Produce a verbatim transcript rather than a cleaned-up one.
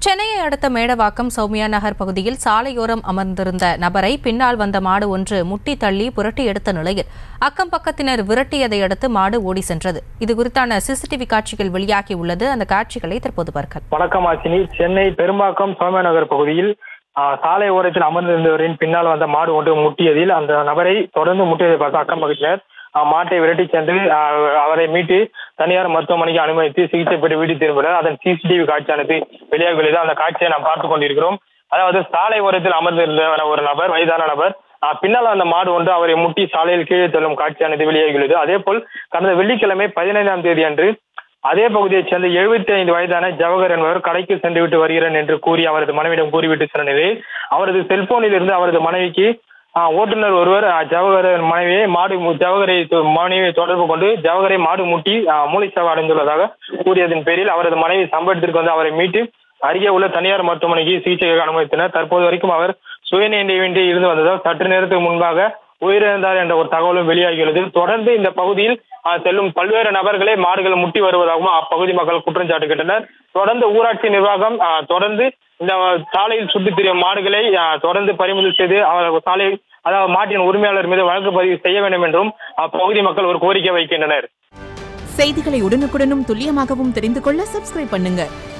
சென்னையை அடுத்த மேடவாக்கம் சௌமியா நகர் பகுதியில் சாலையோரம் அமர்ந்திருந்த நபரை பின்னால் வந்த மாடு ஒன்று முட்டி தள்ளி புரட்டி எடுத்த நிலையில் அக்கம் பக்கத்தினர் விரட்டியதை அடுத்து மாடு ஓடி சென்றது. இது குறித்தான சிசிடிவி காட்சிகள் வெளியாகியுள்ளது. அந்த காட்சிகளை தற்போது பார்க்கலாம். வணக்கம் ஆசினி. சென்னை பெரும்பாக்கம் சௌமியா நகர் பகுதியில் சாலை ஓரத்தில் அமர்ந்திருந்தவரின் பின்னால் வந்த மாடு ஒன்று முட்டியதில் அந்த நபரை தொடர்ந்து முட்டியதை பார்த்த அக்கம் பக்கத்தினர் மாட்டை விரட்டி சென்று அவரை மீட்டு தனியார் மருத்துவமனைக்கு அனுமதித்து சிகிச்சை பெற்று வீடு திரும்பினர். அதன் சிசிடிவி காட்சியானது வெளியாகியுள்ளது. அந்த காட்சியை நாம் பார்த்துக் கொண்டிருக்கிறோம். அதாவது சாலை ஓரத்தில் அமர்ந்திருந்த ஒரு நபர், வயதான நபர், பின்னால் அந்த மாடு ஒன்று அவரை முட்டி சாலையில் கீழே தள்ளும் காட்சியானது வெளியாகியுள்ளது. அதே போல் கடந்த வெள்ளிக்கிழமை பதினைந்தாம் தேதி அன்று அதே பகுதியைச் சேர்ந்த எழுபத்தி ஐந்து வயதான ஜவஹர் என்பவர் கடைக்கு சென்று விட்டு வருகிறேன் என்று கூறி அவரது மனைவியிடம் கூறிவிட்டு சென்ற நிலையில் அவரது செல்போனில் இருந்து அவரது மனைவிக்கு ஓட்டுநர் ஒருவர் ஜவஹர் மனைவியை மாடு ஜவஹரை மனைவியை தொடர்பு கொண்டு ஜவஹரை மாடு முட்டி மூளைச்சாவு அடைந்துள்ளதாக கூறியதன் பேரில் அவரது மனைவி சம்பவத்திற்கு வந்து அவரை மீட்டு அருகே உள்ள தனியார் மருத்துவமனைக்கு சிகிச்சைக்கு அனுமதித்தனர். தற்போது வரைக்கும் அவர் சுயநினைவின்றி இருந்து வந்ததால் சற்று நேரத்துக்கு முன்பாக உயிரிழந்தார் என்ற ஒரு தகவலும் வெளியாகியுள்ளது. தொடர்ந்து இந்த பகுதியில் செல்லும் பல்வேறு நபர்களை மாடுகள் முட்டி வருவதாகவும் அப்பகுதி மக்கள் குற்றம் சாட்டுகின்றனர். தொடர்ந்து ஊராட்சி நிர்வாகம் தொடர்ந்து இந்த சாலையில் சுற்றித் திரியும் மாடுகளை தொடர்ந்து பறிமுதல் செய்து அவர் சாலை அதாவது மாட்டின் உரிமையாளர் மீது வழக்கு பதிவு செய்ய வேண்டும் என்றும் அப்பகுதி மக்கள் ஒரு கோரிக்கை வைக்கின்றனர். செய்திகளை உடனுக்குடனும் துல்லியமாகவும் தெரிந்து கொள்ள சப்ஸ்கிரைப் பண்ணுங்க.